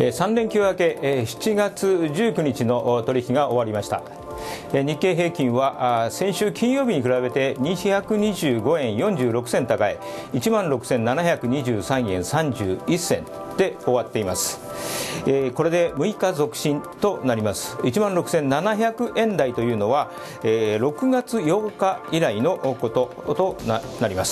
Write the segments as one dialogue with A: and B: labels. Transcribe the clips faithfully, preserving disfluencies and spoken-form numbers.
A: さん連休明けしちがつじゅうくにちの取引が終わりました。日経平均は先週金曜日に比べてにひゃくにじゅうごえんよんじゅうろくせん高い いちまんろくせんななひゃくにじゅうさんえんさんじゅういっせんで終わっています。これでむいか続伸となります。いちまんろくせんななひゃくえん台というのはろくがつようか以来のこととなります。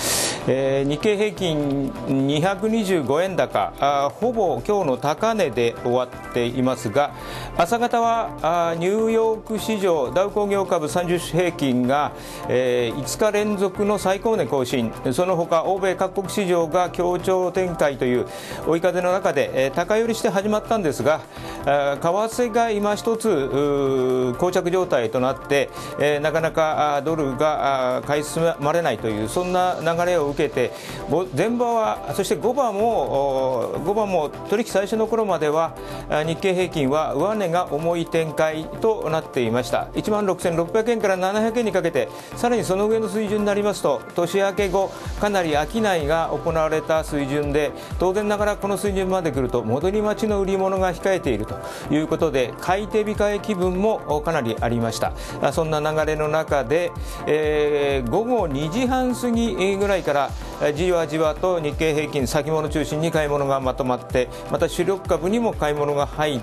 A: えー、日経平均にひゃくにじゅうごえん高、あほぼ今日の高値で終わっていますが、朝方はあニューヨーク市場ダウ工業株さんじゅう種平均が、えー、いつか連続の最高値更新、その他欧米各国市場が協調展開という追い風の中で、えー、高寄りして始まったんですが、為替が今一つ膠着状態となって、えー、なかなかドルが買い進まれないというそんな流れを受けて、前場はそして後場も後場も取引最初の頃までは日経平均は上値が重い展開となっていました。いちまんろくせんろっぴゃくえんからななひゃくえんにかけて、さらにその上の水準になりますと年明け後かなり商いが行われた水準で、当然ながらこの水準まで来ると戻り待ちの売り物が控えているということで、買い手控え気分もかなりありました。そんな流れの中で、えー、午後にじはん過ぎぐらいからじわじわと日経平均先物中心に買い物がまとまって、また主力株にも買い物が入って、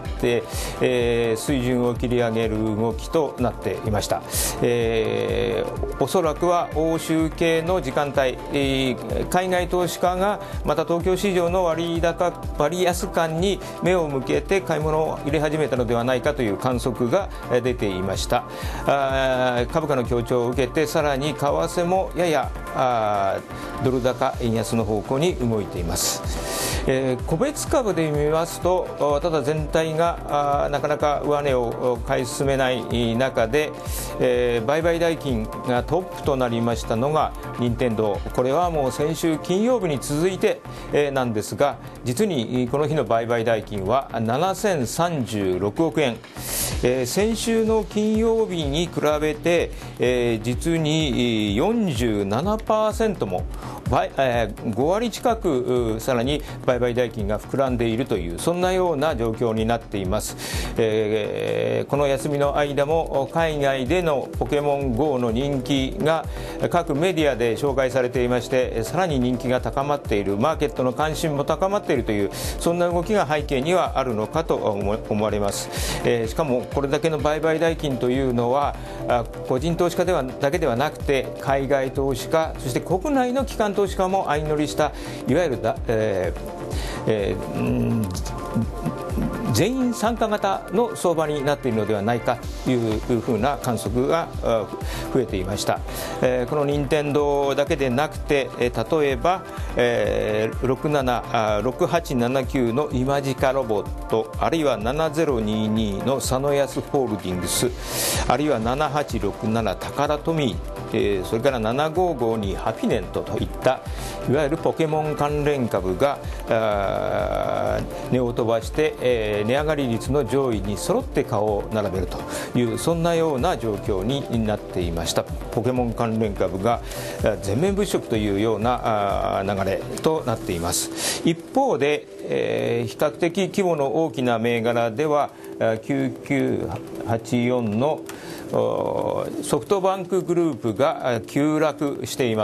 A: えー、水準を切り上げる動きとなっていました。えー、おそらくは欧州系の時間帯、えー、海外投資家がまた東京市場の割高割安感に目を向けて買い物を入れ始めたのではないかという観測が出ていました。あ株価の強調を受けて、さらに為替もややあドル高円安の方向に動いています。えー、個別株で見ますと、ただ全体がなかなか上値を買い進めない中で、えー、売買代金がトップとなりましたのが任天堂。これはもう先週金曜日に続いて、えー、なんですが、実にこの日の売買代金はななせんさんじゅうろくおくえん、えー、先週の金曜日に比べて、えー、実に よんじゅうななパーセント も倍、えー、ごわり近くさらに売買代金が膨らんでいるという、そんなような状況になっています。えー、この休みの間も海外でのポケモン ゴー の人気が各メディアで紹介されていまして、さらに人気が高まっている、マーケットの関心も高まっているという、そんな動きが背景にはあるのかと思われます。えー、しかもこれだけの売買代金というのは個人投資家ではだけではなくて、海外投資家、そして国内の機関投資家も相乗りしたいわゆるだ、えーえーうん全員参加型の相場になっているのではないかというふうな観測が増えていました。えー、この任天堂だけでなくて、例えば、えー、ろくはちななきゅうのイマジカロボット、あるいはななぜろににの佐野安ホールディングス、あるいはななはちろくななタカラトミー、えー、それからななごごにハピネントといったいわゆるポケモン関連株が値を飛ばして、えー、値上がり率の上位に揃って顔を並べるという、そんなような状況になっていました。ポケモン関連株が全面物色というような流れとなっています。一方で、えー、比較的規模の大きな銘柄ではきゅうきゅうはちよんのソフトバンクグループが急落しています。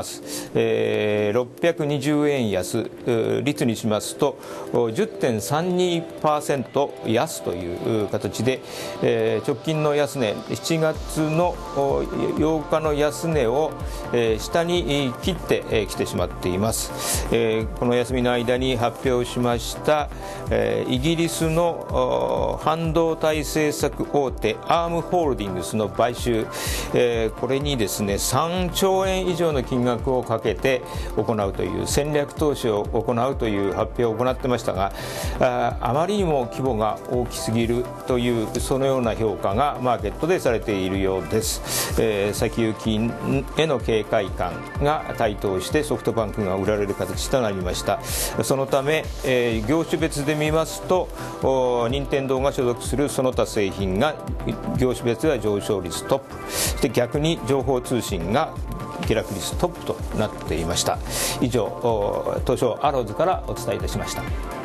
A: えー、ろっぴゃくにじゅうえん安、率にしますと じゅってんさんにパーセント 安という形で、えー、直近の安値しちがつのようかの安値を、えー、下に切ってきてしまっています。えー、この休みの間に発表しました、えー、イギリスの半導体製作大手アームホールディングスの買収、えー、これにですねさんちょうえん以上の金額をかけて行うという戦略投資を行うという発表を行ってましたが、 あ, あまりにも規模が大きすぎるというそのような評価がマーケットでされているようです。えー、先行きへの警戒感が台頭してソフトバンクが売られる形となりました。そのため、えー、業種別で見ますと任天堂が所属するその他製品が業種別では上昇率トップ、そして逆に情報通信が下落率トップとなっていました。以上、東証アローズからお伝えいたしました。